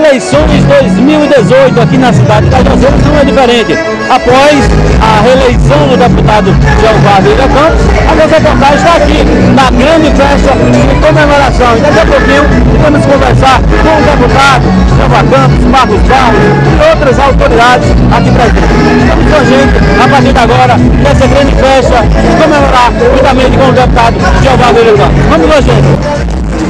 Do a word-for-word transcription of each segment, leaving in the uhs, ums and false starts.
eleições dois mil e dezoito aqui na cidade de Cajazeiras não é diferente. Após a reeleição do deputado Jeová Vieira Campos, a nossa reportagem está aqui na grande festa de comemoração. E daqui a pouquinho vamos conversar com o deputado Jeová Campos, Marcos Barros e outras autoridades aqui presentes. Estamos com a gente a partir de agora nessa grande festa de comemorar juntamente com o deputado Jeová Vieira Campos. Vamos lá, gente.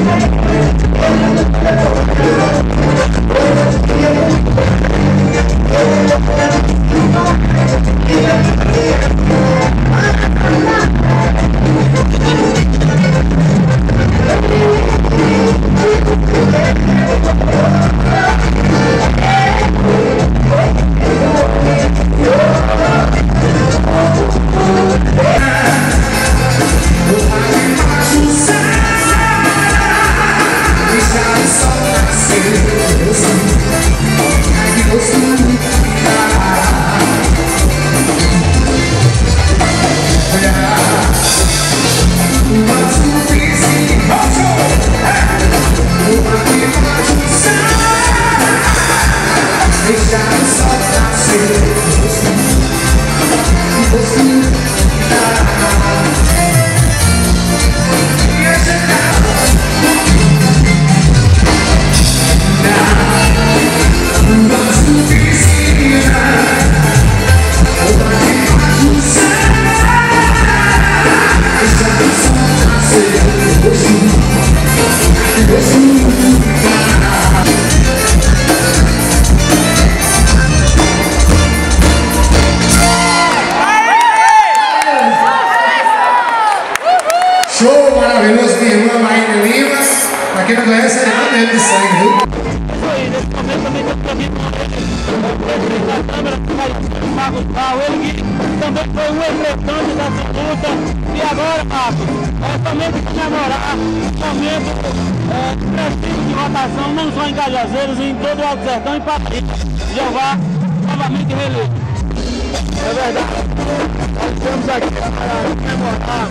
Show maravilhoso de irmã Maíra Lima. Pra quem não conhece, é irmã dele de sangue, viu? Isso aí, nesse momento também estamos aqui com o presidente da Câmara, o Marcos Barros, ele que também foi um representante dessa luta. E agora, Marcos, é somente comemorar o momento é, preciso de votação, não só em Cajazeiras, em todo o Alto Sertão e Paraíba. Jeová novamente reeleito. É verdade. Nós estamos aqui para comemorar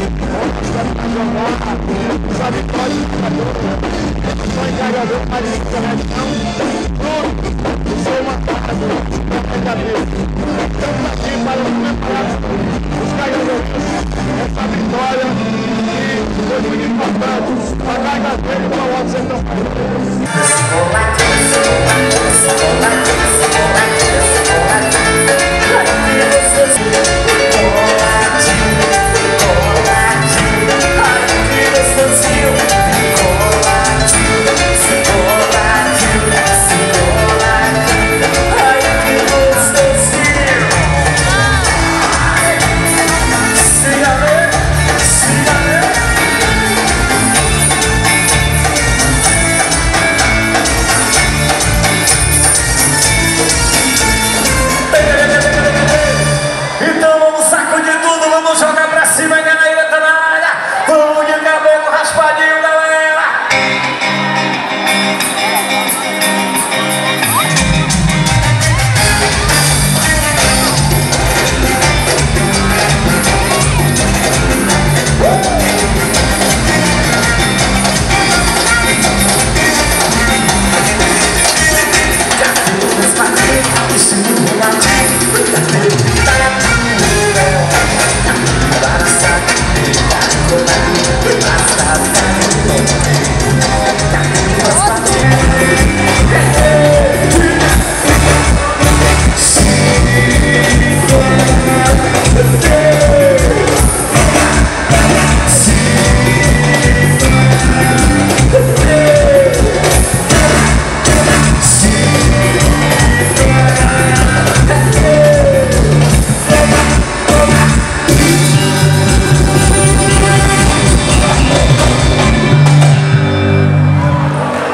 essa vitória de só em Cajazeiras, mas em toda a região, tudo o seu mandato na cabeça. Estamos aqui para comemorar os cajazeirenses essa vitória e foi muito importante para Cajazeiras e para o Alto Sertão.